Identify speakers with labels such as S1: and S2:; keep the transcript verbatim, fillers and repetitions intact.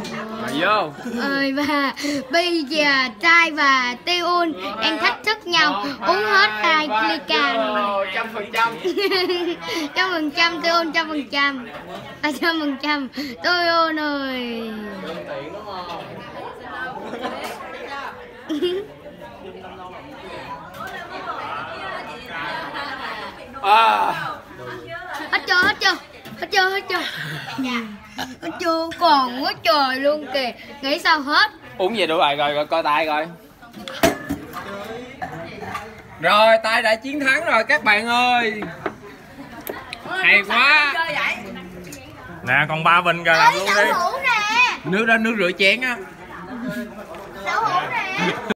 S1: Mà vô.
S2: Ơi và bây giờ trai và Tiun đang thách thức nhau uống hết hai ly ca rồi.
S1: Trăm phần trăm.
S2: Trăm phần trăm Tiun, trăm phần trăm. À, trăm phần trăm Tiun ơi.
S1: À.
S2: Hết chưa, hết chưa, hết chưa, hết chưa. Hết chưa, còn quá trời luôn kìa. Nghĩ sao hết.
S1: Uống về đủ rồi, rồi, rồi coi tay coi. Rồi, tay đã chiến thắng rồi các bạn ơi. Hay quá.
S3: Nè, còn ba bình kìa, làm luôn đi.
S2: Nè.
S1: Nước đó nước rửa chén á.
S2: Đậu hũ nè.